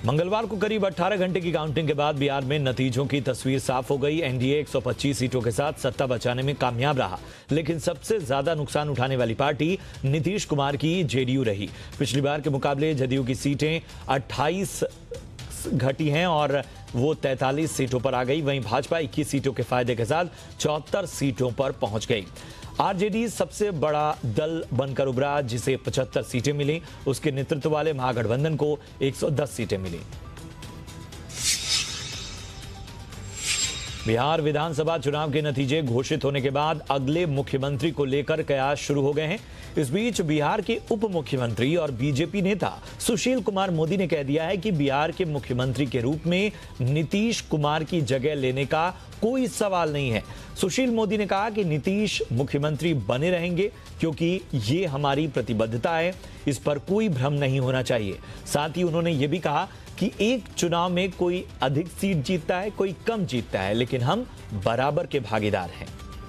मंगलवार को करीब 18 घंटे की काउंटिंग के बाद बिहार में नतीजों की तस्वीर साफ हो गई। एनडीए 125 सीटों के साथ सत्ता बचाने में कामयाब रहा, लेकिन सबसे ज्यादा नुकसान उठाने वाली पार्टी नीतीश कुमार की जेडीयू रही। पिछली बार के मुकाबले जदयू की सीटें 28 घटी हैं और वो 43 सीटों पर आ गई। वहीं भाजपा 21 सीटों के फायदे के साथ 74 सीटों पर पहुंच गई। आरजेडी सबसे बड़ा दल बनकर उभरा, जिसे 75 सीटें मिली। उसके नेतृत्व वाले महागठबंधन को 110 सीटें मिली। बिहार विधानसभा चुनाव के नतीजे घोषित होने के बाद अगले मुख्यमंत्री को लेकर कयास शुरू हो गए हैं। इस बीच बिहार के उप मुख्यमंत्री और बीजेपी नेता सुशील कुमार मोदी ने कह दिया है कि बिहार के मुख्यमंत्री के रूप में नीतीश कुमार की जगह लेने का कोई सवाल नहीं है। सुशील मोदी ने कहा कि नीतीश मुख्यमंत्री बने रहेंगे क्योंकि ये हमारी प्रतिबद्धता है, इस पर कोई भ्रम नहीं होना चाहिए। साथ ही उन्होंने ये भी कहा कि एक चुनाव में कोई अधिक सीट जीतता है, कोई कम जीतता है, लेकिन हम बराबर के भागीदार हैं।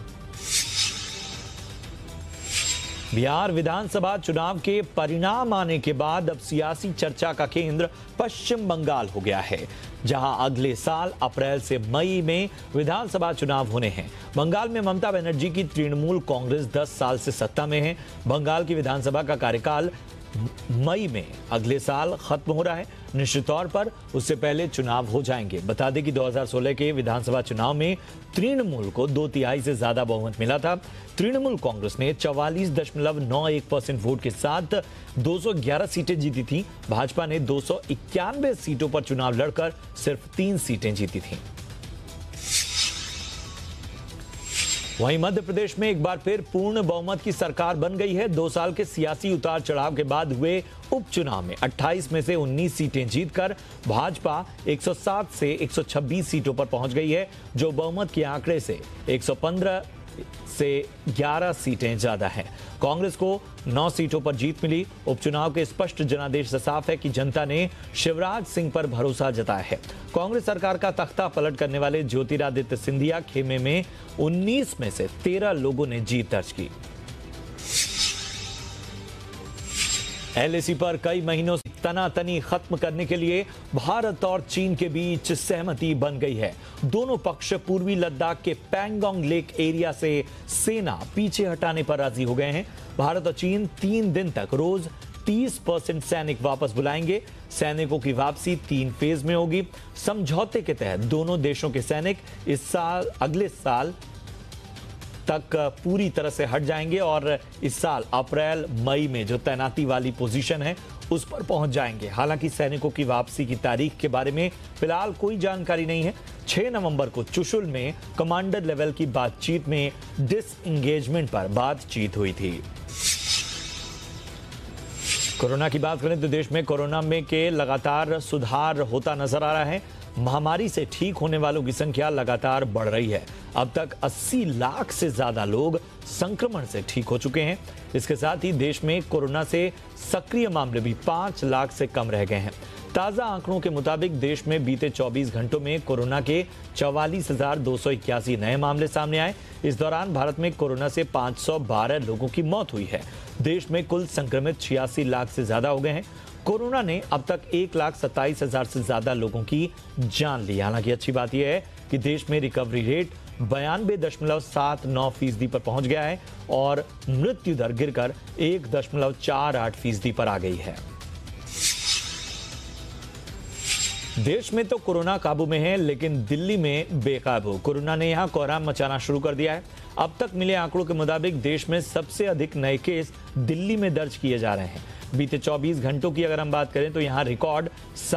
बिहार विधानसभा चुनाव के परिणाम आने के बाद अब सियासी चर्चा का केंद्र पश्चिम बंगाल हो गया है, जहां अगले साल अप्रैल से मई में विधानसभा चुनाव होने हैं। बंगाल में ममता बनर्जी की तृणमूल कांग्रेस 10 साल से सत्ता में है। बंगाल की विधानसभा का कार्यकाल मई में अगले साल खत्म हो रहा है। निश्चित तौर पर उससे पहले चुनाव हो जाएंगे। बता दें कि 2016 के विधानसभा चुनाव में तृणमूल को 2/3 से ज्यादा बहुमत मिला था। तृणमूल कांग्रेस ने 44.91% वोट के साथ 211 सीटें जीती थी। भाजपा ने 291 सीटों पर चुनाव लड़कर सिर्फ 3 सीटें जीती थी। वहीं मध्य प्रदेश में एक बार फिर पूर्ण बहुमत की सरकार बन गई है। 2 साल के सियासी उतार चढ़ाव के बाद हुए उपचुनाव में 28 में से 19 सीटें जीतकर भाजपा 107 से 126 सीटों पर पहुंच गई है, जो बहुमत के आंकड़े से 115 से 11 सीटें ज्यादा हैं। कांग्रेस को 9 सीटों पर जीत मिली। उपचुनाव के स्पष्ट जनादेश से साफ है कि जनता ने शिवराज सिंह पर भरोसा जताया है। कांग्रेस सरकार का तख्ता पलट करने वाले ज्योतिरादित्य सिंधिया खेमे में 19 में से 13 लोगों ने जीत दर्ज की। एलएसी पर कई महीनों से तनातनी खत्म करने के लिए भारत और चीन के बीच सहमति बन गई है। दोनों पक्ष पूर्वी लद्दाख के पैंगोंग लेक एरिया से सेना पीछे हटाने पर राजी हो गए हैं। भारत और चीन 3 दिन तक रोज 30% सैनिक वापस बुलाएंगे। सैनिकों की वापसी 3 फेज में होगी। समझौते के तहत दोनों देशों के सैनिक अगले साल तक पूरी तरह से हट जाएंगे और इस साल अप्रैल मई में जो तैनाती वाली पोजीशन है उस पर पहुंच जाएंगे। हालांकि सैनिकों की वापसी की तारीख के बारे में फिलहाल कोई जानकारी नहीं है। 6 नवंबर को चुशुल में कमांडर लेवल की बातचीत में डिसएंगेजमेंट पर बातचीत हुई थी। कोरोना की बात करें तो देश में कोरोना में के लगातार सुधार होता नजर आ रहा है। महामारी से ठीक होने वालों की संख्या लगातार बढ़ रही है। अब तक 80 लाख से ज्यादा लोग संक्रमण से ठीक हो चुके हैं। इसके साथ ही देश में कोरोना से सक्रिय मामले भी 5 लाख से कम रह गए हैं। ताजा आंकड़ों के मुताबिक देश में बीते 24 घंटों में कोरोना के 44,281 नए मामले सामने आए। इस दौरान भारत में कोरोना से 512 लोगों की मौत हुई है। देश में कुल संक्रमित 86 लाख से ज्यादा हो गए हैं। कोरोना ने अब तक 1,27,000 से ज्यादा लोगों की जान ली। हालांकि अच्छी बात यह है कि देश में रिकवरी रेट 92.79% पर पहुंच गया है और मृत्यु दर गिरकर 1.48% पर आ गई है। देश में तो कोरोना काबू में है, लेकिन दिल्ली में बेकाबू। कोरोना ने यहां कोहराम मचाना शुरू कर दिया है। अब तक मिले आंकड़ों के मुताबिक देश में सबसे अधिक नए केस दिल्ली में दर्ज किए जा रहे हैं। बीते 24 घंटों की अगर हम बात करें तो यहां रिकॉर्ड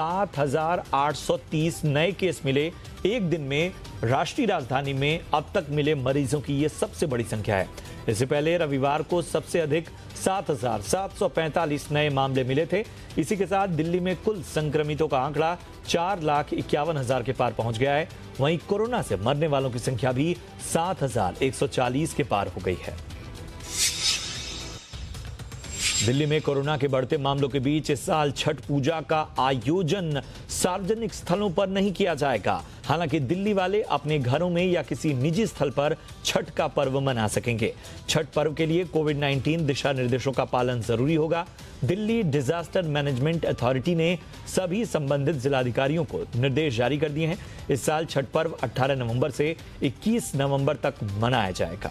7,830 नए केस मिले। एक दिन में राष्ट्रीय राजधानी में अब तक मिले मरीजों की यह सबसे बड़ी संख्या है। इससे पहले रविवार को सबसे अधिक 7,745 नए मामले मिले थे। इसी के साथ दिल्ली में कुल संक्रमितों का आंकड़ा 4,51,000 के पार पहुंच गया है। वहीं कोरोना से मरने वालों की संख्या भी 7,140 के पार हो गई है। दिल्ली में कोरोना के बढ़ते मामलों के बीच इस साल छठ पूजा का आयोजन सार्वजनिक स्थलों पर नहीं किया जाएगा। हालांकि दिल्ली वाले अपने घरों में या किसी निजी स्थल पर छठ का पर्व मना सकेंगे। छठ पर्व के लिए कोविड-19 दिशा निर्देशों का पालन जरूरी होगा। दिल्ली डिजास्टर मैनेजमेंट अथॉरिटी ने सभी संबंधित जिलाधिकारियों को निर्देश जारी कर दिए हैं। इस साल छठ पर्व 18 नवंबर से 21 नवंबर तक मनाया जाएगा।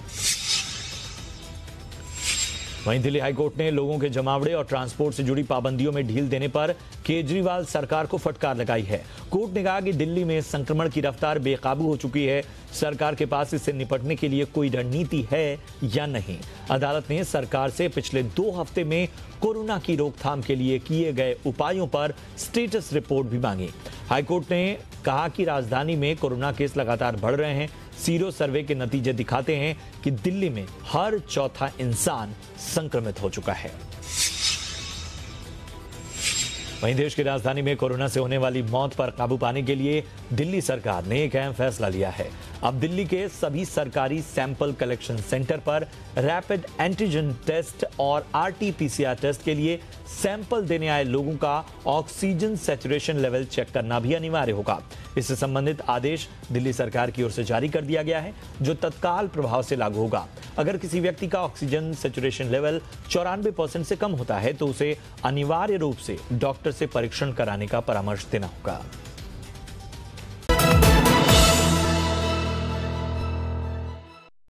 वहीं दिल्ली हाईकोर्ट ने लोगों के जमावड़े और ट्रांसपोर्ट से जुड़ी पाबंदियों में ढील देने पर केजरीवाल सरकार को फटकार लगाई है। कोर्ट ने कहा कि दिल्ली में संक्रमण की रफ्तार बेकाबू हो चुकी है। सरकार के पास इससे निपटने के लिए कोई रणनीति है या नहीं। अदालत ने सरकार से पिछले 2 हफ्ते में कोरोना की रोकथाम के लिए किए गए उपायों पर स्टेटस रिपोर्ट भी मांगी। हाईकोर्ट ने कहा कि राजधानी में कोरोना केस लगातार बढ़ रहे हैं। सीरो सर्वे के नतीजे दिखाते हैं कि दिल्ली में हर चौथा इंसान संक्रमित हो चुका है। वहीं देश की राजधानी में कोरोना से होने वाली मौत पर काबू पाने के लिए दिल्ली सरकार ने एक अहम फैसला लिया है। अब दिल्ली के सभी सरकारी सैंपल कलेक्शन सेंटर पर रैपिड एंटीजन टेस्ट और RT-PCR टेस्ट के लिए सैंपल देने आए लोगों का ऑक्सीजन सैचुरेशन लेवल चेक करना भी अनिवार्य होगा। इससे संबंधित आदेश दिल्ली सरकार की ओर से जारी कर दिया गया है, जो तत्काल प्रभाव से लागू होगा। अगर किसी व्यक्ति का ऑक्सीजन सैचुरेशन लेवल 94% से कम होता है तो उसे अनिवार्य रूप से डॉक्टर से परीक्षण कराने का परामर्श देना होगा।